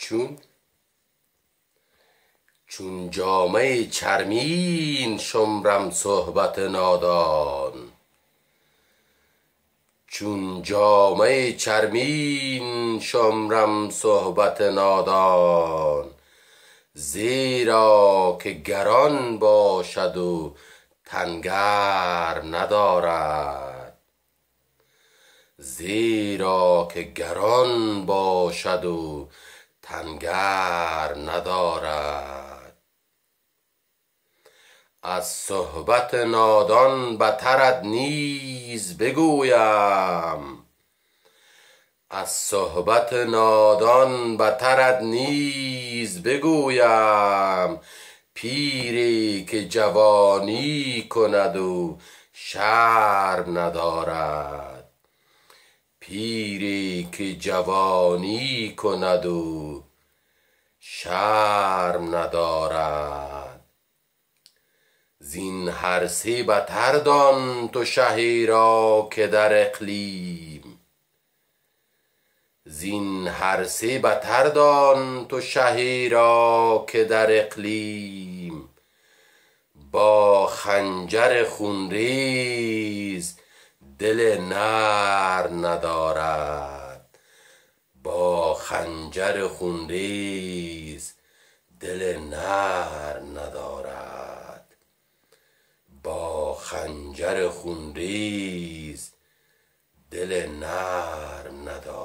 چون جامه چرمین شمرم صحبت نادان، چون جامه چرمین شمرم صحبت نادان. زیرا که گران باشد و تن گرم ندارد، زیرا که گران باشد و تن گرم ندارد. از صحبت نادان بترت نیز بگویم، از صحبت نادان بترت نیز بگویم. پیری که جوانی کند و شرم ندارد، پیری که جوانی کند و شرم ندارد. زین هر سه بتر دان تو شهی را که در اقلیم، زین هر سه بتر دان تو شهی را که در اقلیم. با خنجر خونریز دل نرم ندارد، با خنجر خونریز دل نرم ندارد، با خنجر خونریز دل نرم ندارد.